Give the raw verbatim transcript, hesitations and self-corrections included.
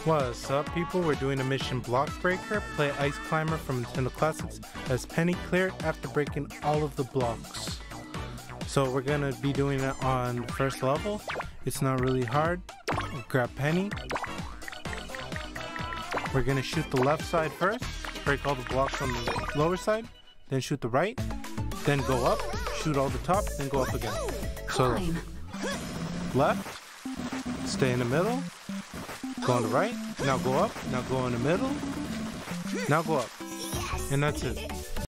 What's up, people? We're doing a mission Block Breaker. Play Ice Climber from Nintendo Classics as Penny cleared after breaking all of the blocks. So we're gonna be doing it on the first level. It's not really hard. Grab Penny. We're gonna shoot the left side first, break all the blocks on the lower side, then shoot the right, then go up, shoot all the top, then go up again. So left, stay in the middle, go on the right, now go up, now go in the middle, now go up, and that's it.